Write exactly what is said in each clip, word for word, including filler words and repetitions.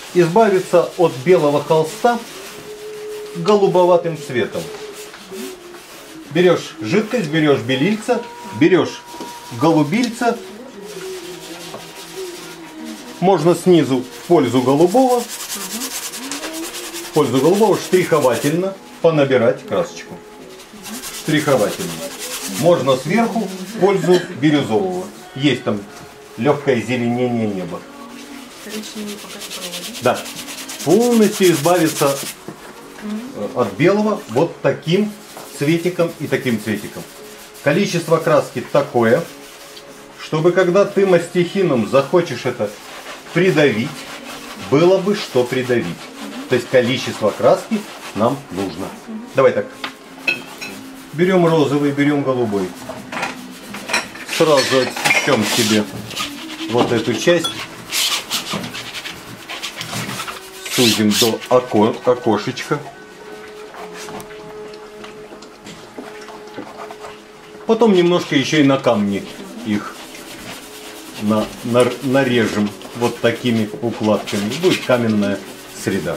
избавиться от белого холста голубоватым цветом. Берешь жидкость, берешь белильца, берешь голубильца. Можно снизу в пользу голубого, в пользу голубого штриховательно понабирать красочку. Штриховательно. Можно сверху в пользу бирюзового. Есть там легкое зеленение неба. Да. Полностью избавиться от белого вот таким цветиком и таким цветиком. Количество краски такое, чтобы когда ты мастихином захочешь это придавить, было бы что придавить. То есть количество краски нам нужно. Давай так. Берем розовый, берем голубой. Сразу отсечем себе вот эту часть. Сузим до око окошечка. Потом немножко еще и на камни их на, на, нарежем вот такими укладками. Будет каменная среда.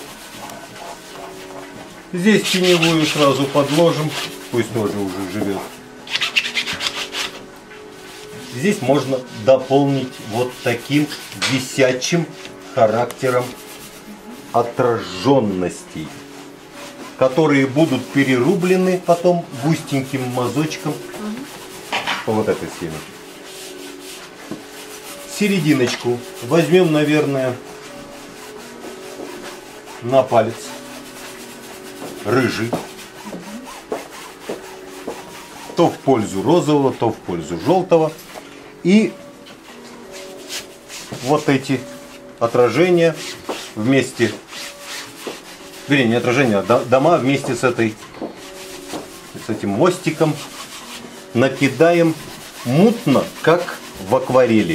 Здесь теневую сразу подложим, пусть тоже уже живет. Здесь можно дополнить вот таким висячим характером отраженностей, которые будут перерублены потом густеньким мазочком по вот этой схеме. Серединочку возьмем, наверное, на палец рыжий, то в пользу розового, то в пользу желтого, и вот эти отражения вместе, вернее, не отражения, а дома вместе с этой, с этим мостиком накидаем мутно, как в акварели.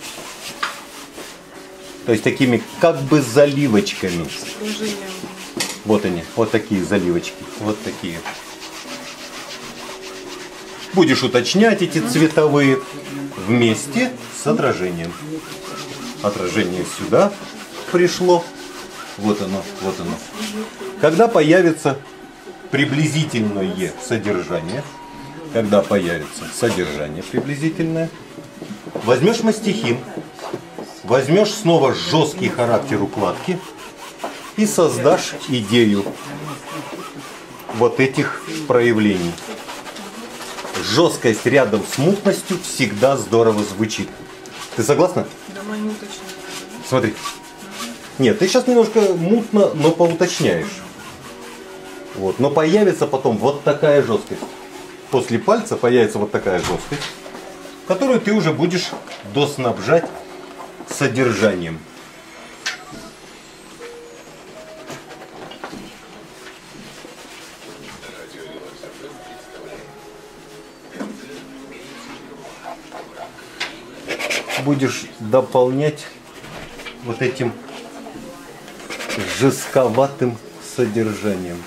То есть такими как бы заливочками. Вот они, вот такие заливочки, вот такие. Будешь уточнять эти цветовые вместе с отражением. Отражение сюда пришло. Вот оно, вот оно. Когда появится приблизительное содержание, когда появится содержание приблизительное, возьмешь мастихин, возьмешь снова жесткий характер укладки и создашь идею вот этих проявлений. Жесткость рядом с мутностью всегда здорово звучит. Ты согласна? Да, мы не уточним. Смотри. Нет, ты сейчас немножко мутно, но поуточняешь. Вот. Но появится потом вот такая жесткость. После пальца появится вот такая жесткость, которую ты уже будешь доснабжать содержанием. Будешь дополнять вот этим жестковатым содержанием.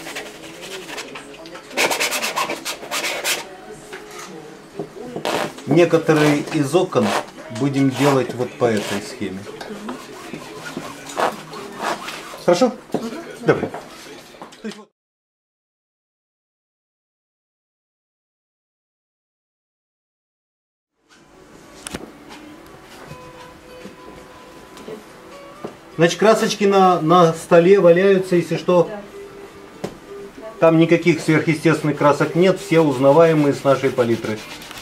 Некоторые из окон будем делать вот по этой схеме. Хорошо? Давай. Значит, красочки на, на столе валяются, если что. Там никаких сверхъестественных красок нет, все узнаваемые с нашей палитры.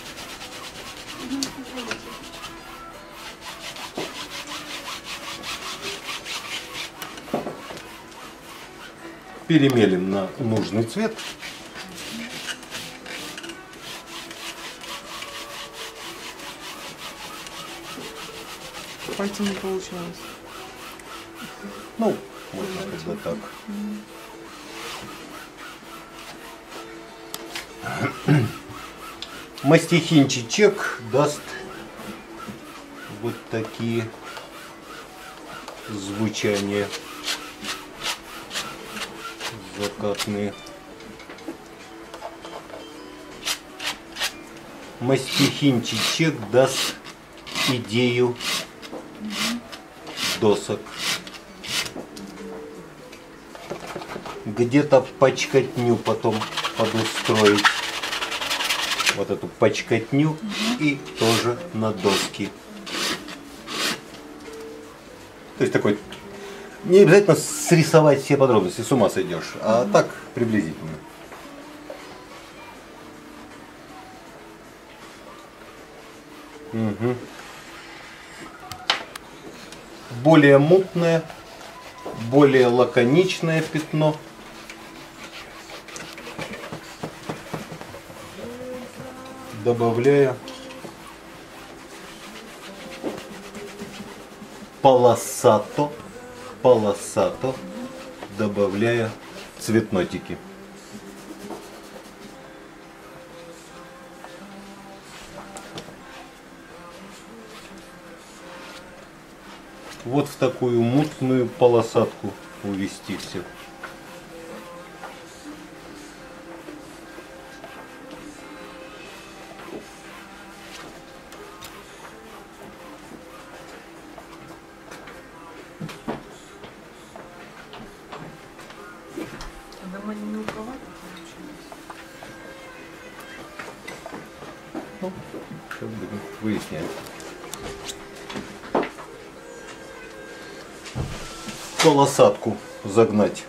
Перемелим на нужный цвет. Пальцем не получалось. Ну, можно когда так. Мастихинчик даст вот такие звучания закатные. Мастихинчик даст идею досок. где-то пачкотню потом подустроить. Вот эту пачкотню и тоже на доски. То есть такой, не обязательно срисовать все подробности, с ума сойдешь, а так приблизительно. Угу. Более мутное, более лаконичное пятно. Добавляя полосато, полосато, добавляя цветнотики. Вот в такую мутную полосатку увести все. Дома не мелковато получилось. Ну, сейчас будем выяснять. Полосатку загнать.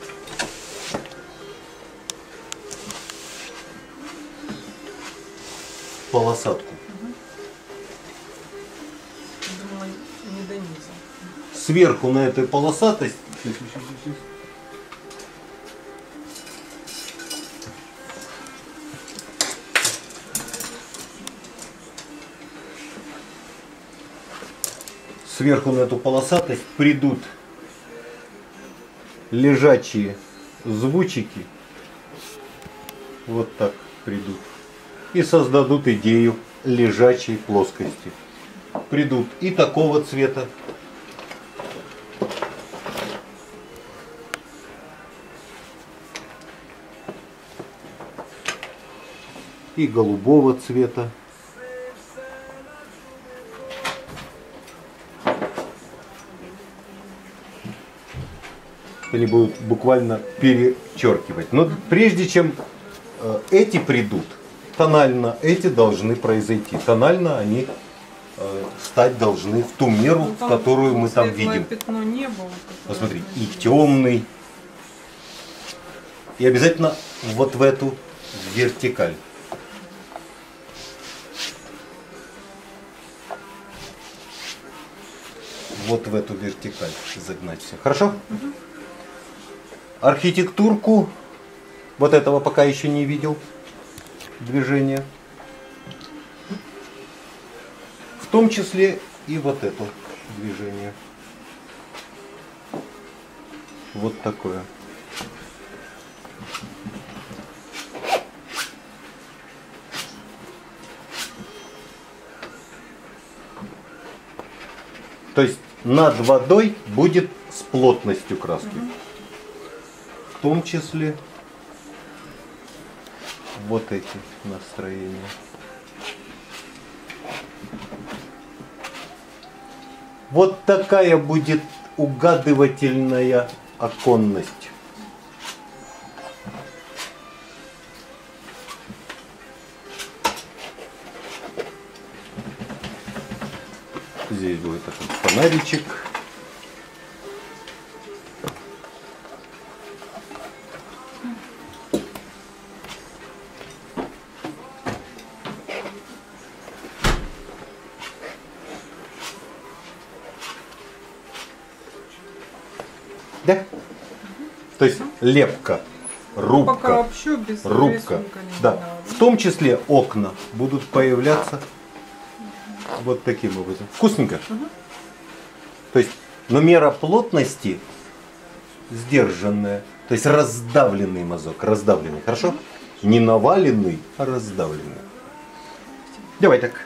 Полосатку. Угу. Думаю, не до низа. Сверху на этой полосатости сверху на эту полосатость придут лежачие звучики, вот так придут, и создадут идею лежачей плоскости. Придут и такого цвета, и голубого цвета. Они будут буквально перечеркивать. Но прежде чем э, эти придут, тонально эти должны произойти. Тонально они э, стать должны в ту меру, Ну, в которую мы там видим. Пятно не было, Посмотри, и темный, и обязательно вот в эту вертикаль. Вот в эту вертикаль загнать все. Хорошо? Угу. Архитектурку вот этого пока еще не видел движения. В том числе и вот это движение. Вот такое. То есть над водой будет с плотностью краски. Угу. В том числе вот эти настроения. Вот такая будет угадывательная оконность. Здесь будет такой фонаричек. Да? То есть лепка, рубка, пока вообще без рубка. Да. В том числе окна будут появляться вот таким образом. Вкусненько? Угу. То есть, но мера плотности сдержанная, то есть раздавленный мазок, раздавленный, хорошо? Угу. Не наваленный, а раздавленный. Давай так.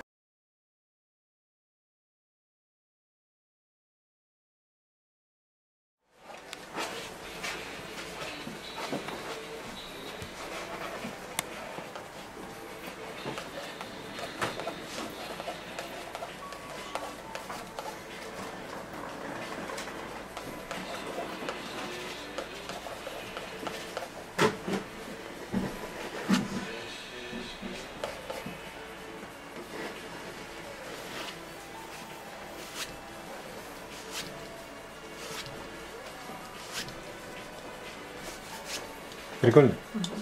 Прикольно?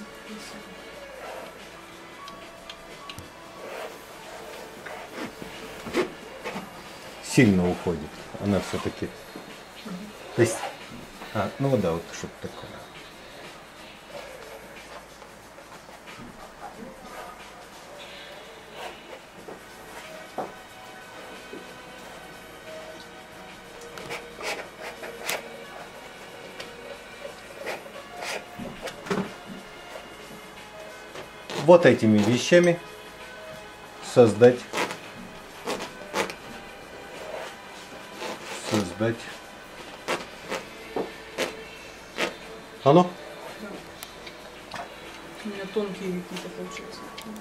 Сильно уходит. Она все-таки. То есть. А, ну да, вот что-то такое. Вот этими вещами создать создать оно. Да. У меня тонкие какие-то получаются.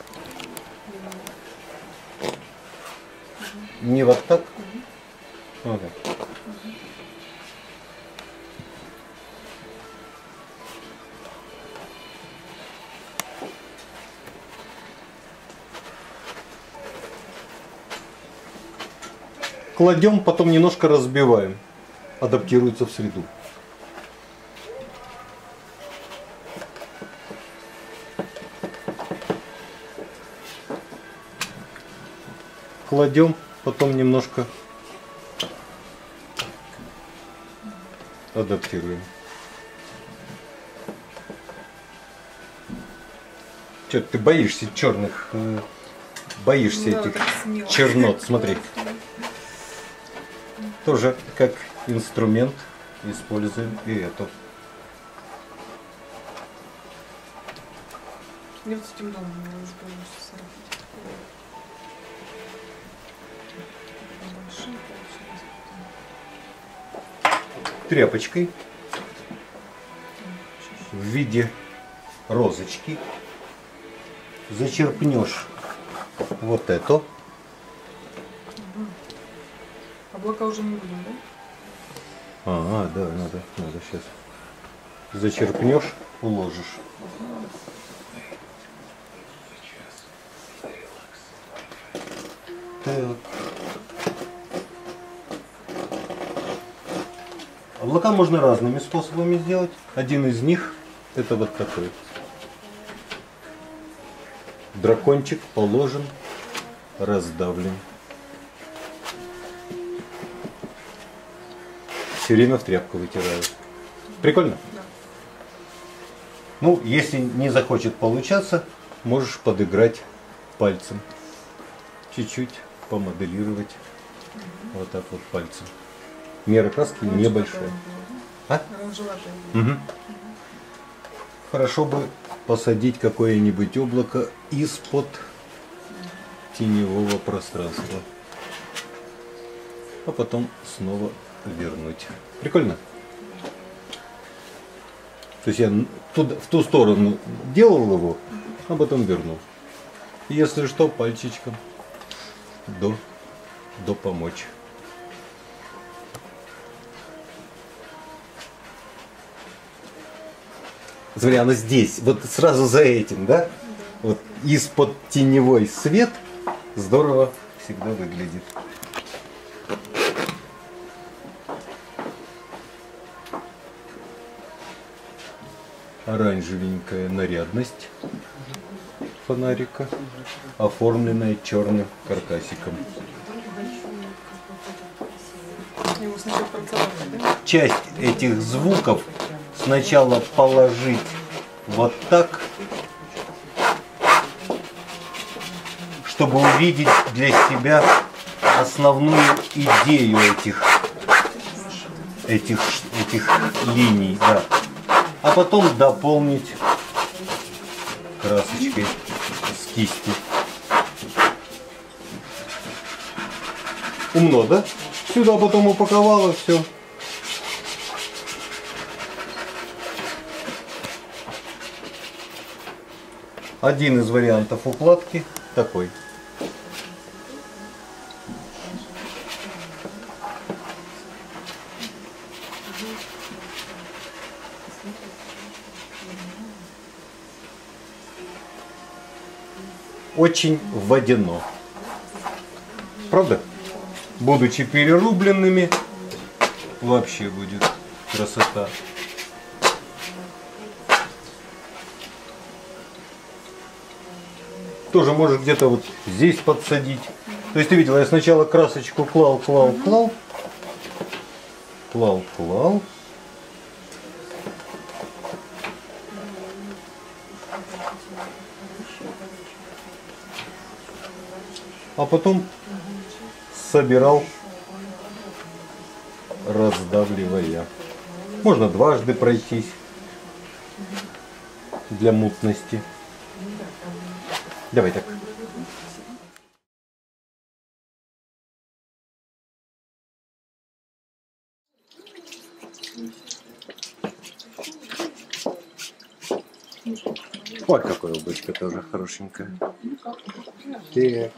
Не вот так. Угу. Вот так. Угу. Кладем, потом немножко разбиваем. Адаптируется в среду. Кладем, потом немножко адаптируем. Че, ты боишься черных, э, боишься Да, этих так смело. чернот, смотри. Тоже как инструмент используем и эту. Я вот с этим домом не разберусь. Большие получились. Тряпочкой в виде розочки зачерпнешь вот это. Облака уже не будем, да? А, да, надо, надо сейчас. Зачерпнешь, уложишь. Так. Облака можно разными способами сделать. Один из них это вот такой. Дракончик положен, раздавлен. Все время в тряпку вытираю. Прикольно? Да. Ну, если не захочет получаться, можешь подыграть пальцем. Чуть-чуть помоделировать. Угу. Вот так вот пальцем. Мера краски небольшая. А? Угу. Хорошо бы посадить какое-нибудь облако из-под теневого пространства. А потом снова вернуть. Прикольно? То есть я туда, в ту сторону делал его, а потом вернул. Если что, пальчичком до, до помочь. Смотри, она здесь, вот сразу за этим, да? Вот из-под теневой свет здорово всегда выглядит. Оранжевенькая нарядность фонарика, оформленная черным каркасиком. Часть этих звуков сначала положить вот так, чтобы увидеть для себя основную идею этих, этих, этих линий, да. А потом дополнить красочкой с кисти. Умно, да? Сюда потом упаковала все. Один из вариантов укладки такой. Очень водяно. Правда? Будучи перерубленными, вообще будет красота. Тоже можешь где-то вот здесь подсадить. То есть ты видела, я сначала красочку клал, клал, клал. Клал, клал. А потом собирал, раздавливая. Можно дважды пройтись для мутности. Давай так. Вот какая облачко тоже хорошенькая. Так.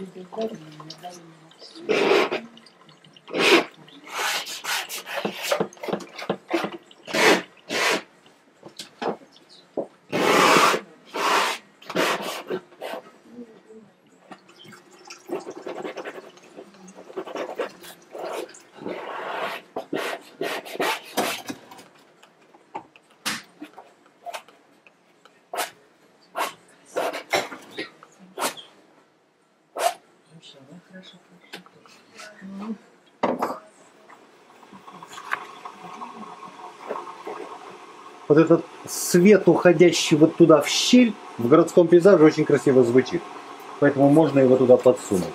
Вот этот свет, уходящий вот туда в щель, в городском пейзаже очень красиво звучит. Поэтому можно его туда подсунуть.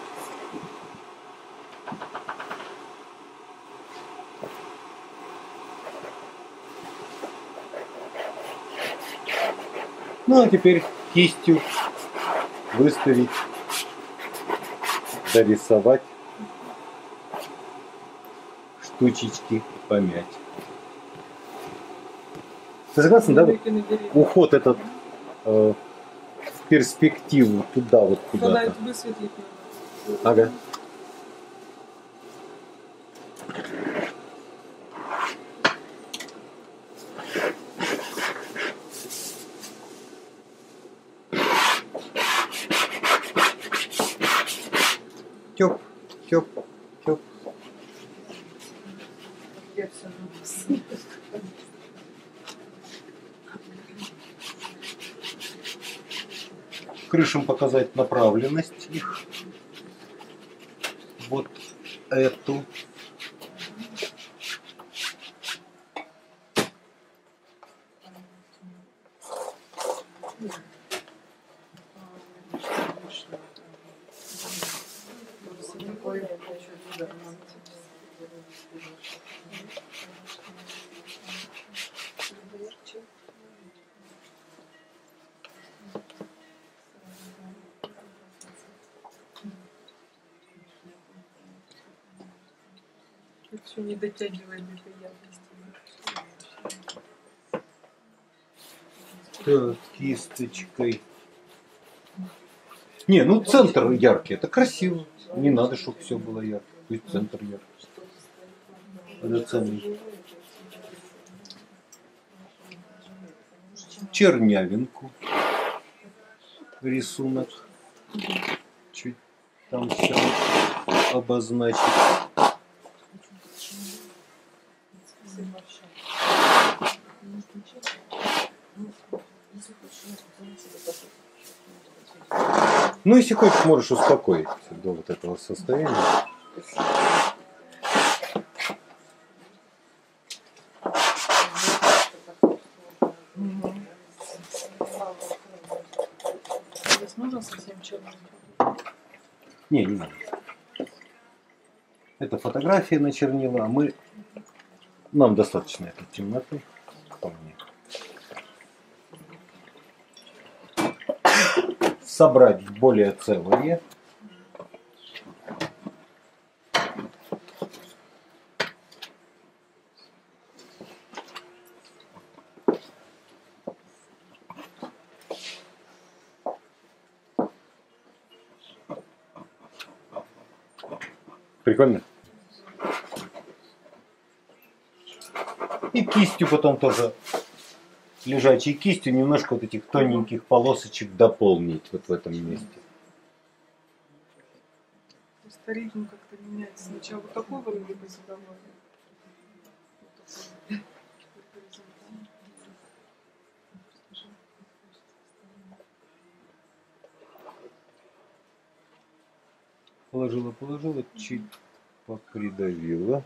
Ну а теперь кистью выставить, дорисовать, штучечки помять. Ты согласен, да? Вот уход этот э, в перспективу туда вот куда-то. Тогда это высветлить надо. Ага. Тёп, тёп, тёп. Я все написала. Крышам показать направленность их. Вот эту. Все не дотягивает до этой яркости. Так, кисточкой. Не, ну центр яркий, это красиво. Не надо, чтобы все было ярко. Пусть центр яркий. Это ценный. Чернявинку. Рисунок. Чуть там все обозначить. Ну, если хочешь, можешь успокоить до вот этого состояния. Здесь нужно совсем черный? Не, не надо. Это фотография на чернила, а мы... Нам достаточно этой темноты. Вполне. Собрать более целые. Прикольно. И кистью потом тоже, лежачей кистью, немножко вот этих тоненьких полосочек дополнить вот в этом месте. Старик как-то меняется. Сначала вот такой вроде бы задавали. Положила, положила, чуть попридавила.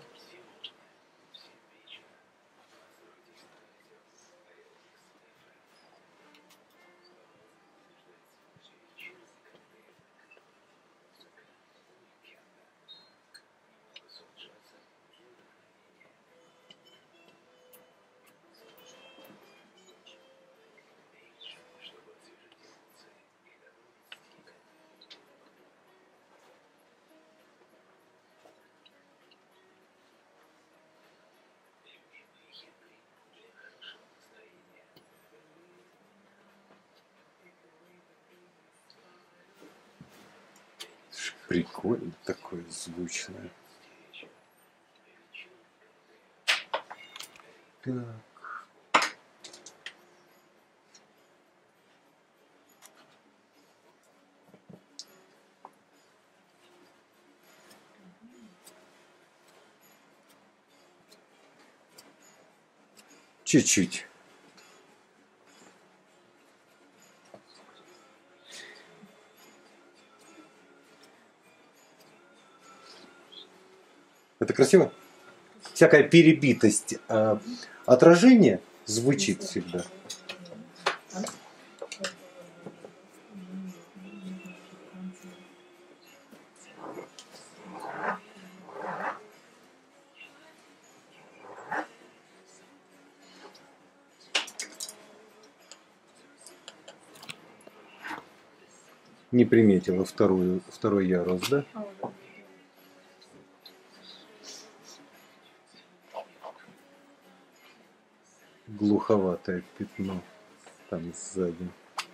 Прикольно такое звучное. Так. Чуть-чуть. Это красиво? Всякая перебитость а, отражения звучит всегда. Не приметила вторую, второй ярус, да? Глуховатое пятно там сзади.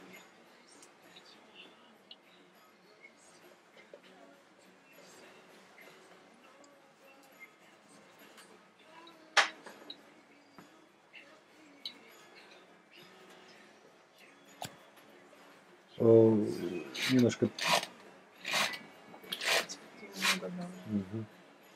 О, немножко. Угу.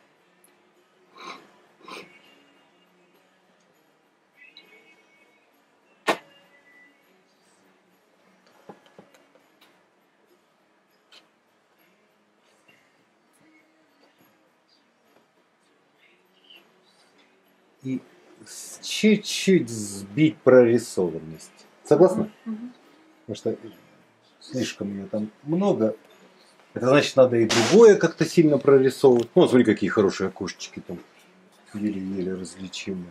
И чуть-чуть сбить прорисованность. Согласна? Угу. Потому что слишком ее там много. Это значит, надо и другое как-то сильно прорисовывать. Ну, смотри, какие хорошие окошечки там. Еле-еле различимые.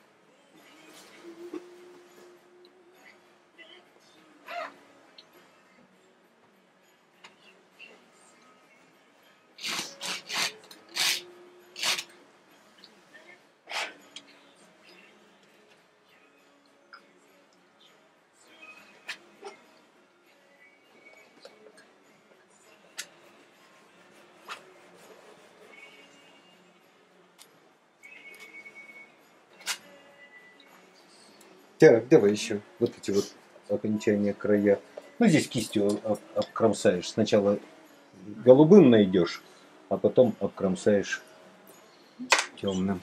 Так, давай еще вот эти вот окончания края. Ну, здесь кистью об- обкромсаешь. Сначала голубым найдешь, а потом обкромсаешь темным.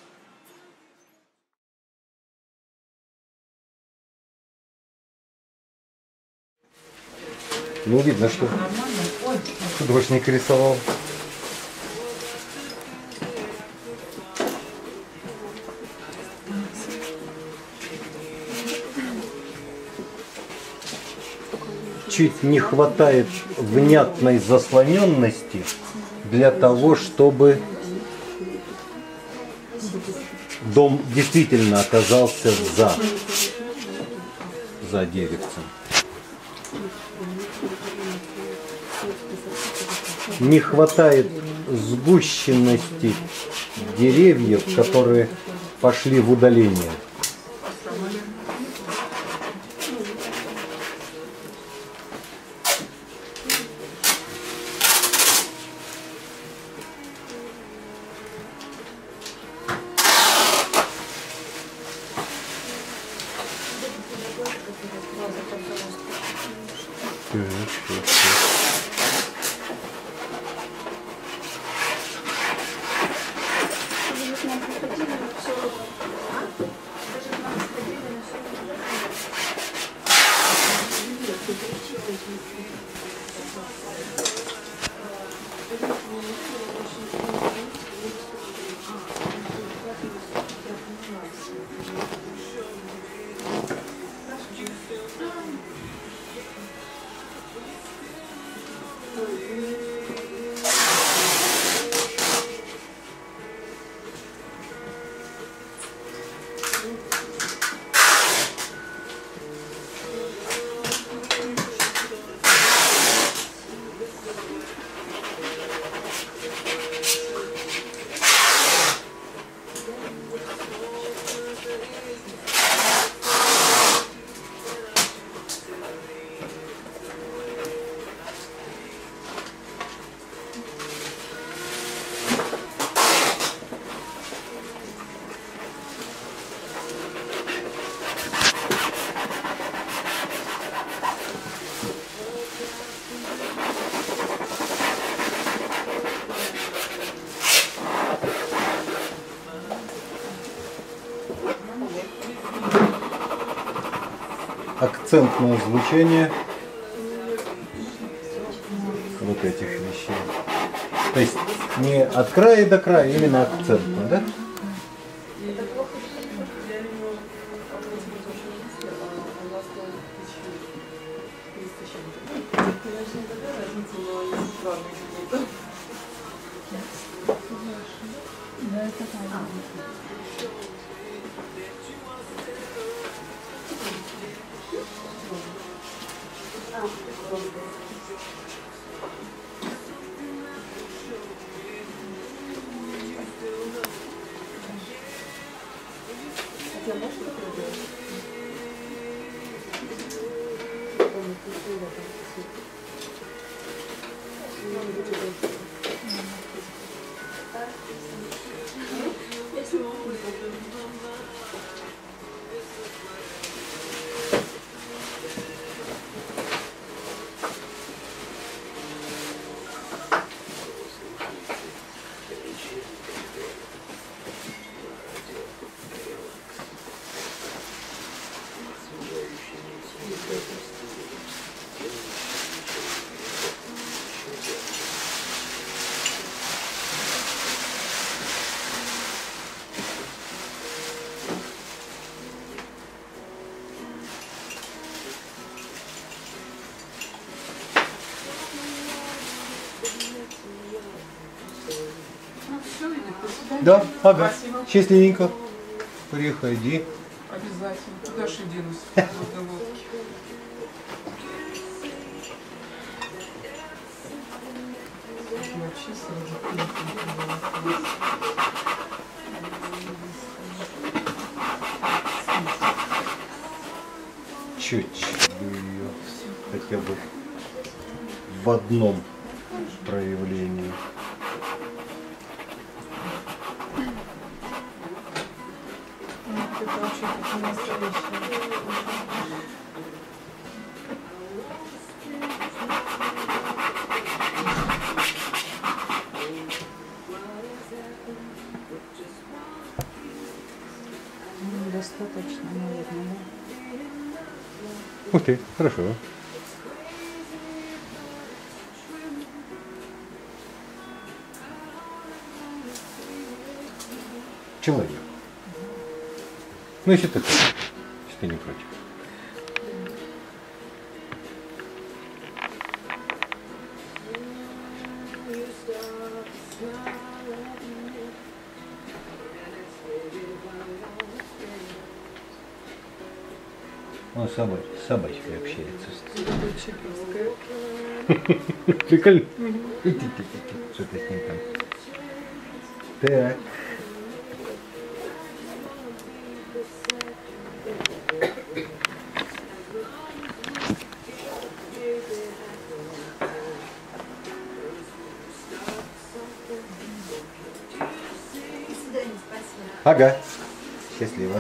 Ну, видно, что художник рисовал. Чуть не хватает внятной заслоненности для того, чтобы дом действительно оказался за, за деревцем. Не хватает сгущенности деревьев, которые пошли в удаление. акцентное звучание вот этих вещей. То есть не от края до края, именно акцентно, да? Да, ага. Спасибо. Счастливенько. Приходи. Обязательно. Куда ж я денусь? В этой лодке. Вообще сразу. Чуть-чуть бы ее хотя бы в одном проявлении. Это вообще как не настоящее. Достаточно, наверное, Ух ты, хорошо. Человек. Ну, если ты, если ты не против. Он с собой, с собачкой общается. Чековская. Прикольно. Что ты с ним там? Так. Ага. Счастливо.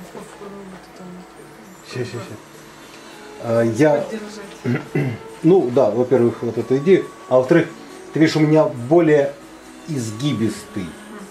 Сейчас, сейчас, сейчас. А, я, Поддержать. ну да, во-первых, вот эту идею, а во-вторых, ты видишь, у меня более изгибистый.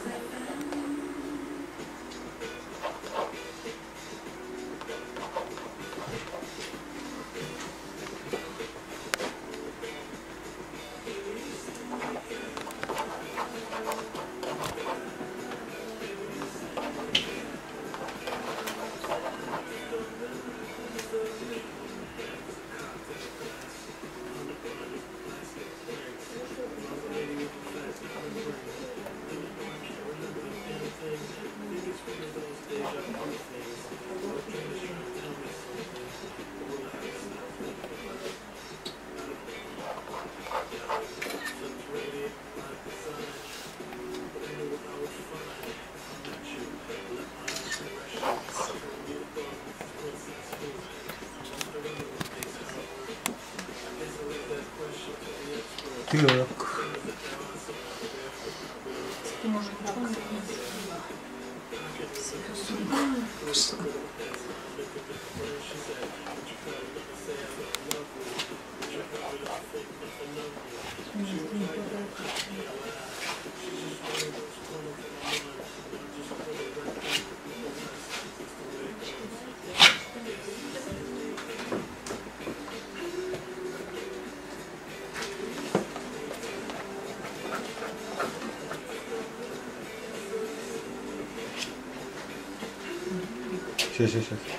Так. Ты можешь Сейчас, сейчас, сейчас.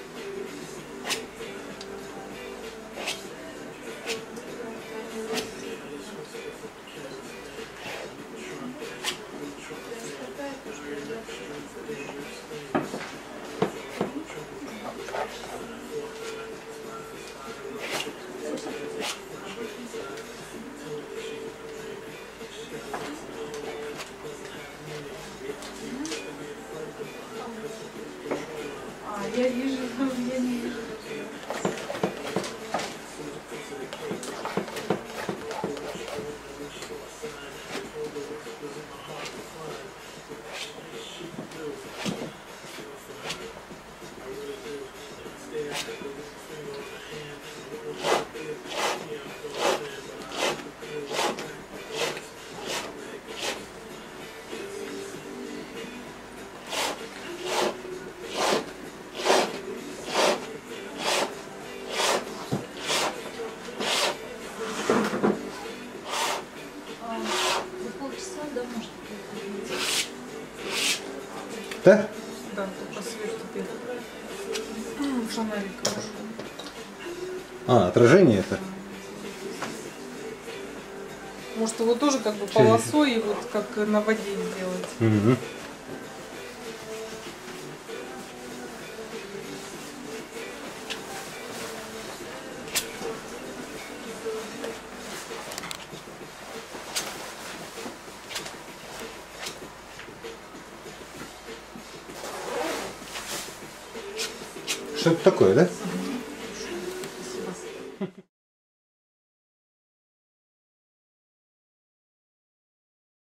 А, я вижу, я не вижу. Да? Да, по свету теперь. М, Фонарик хорошо. А, отражение это? Может его тоже как бы Через- полосой и вот как на воде сделать. Угу. Что это такое, да?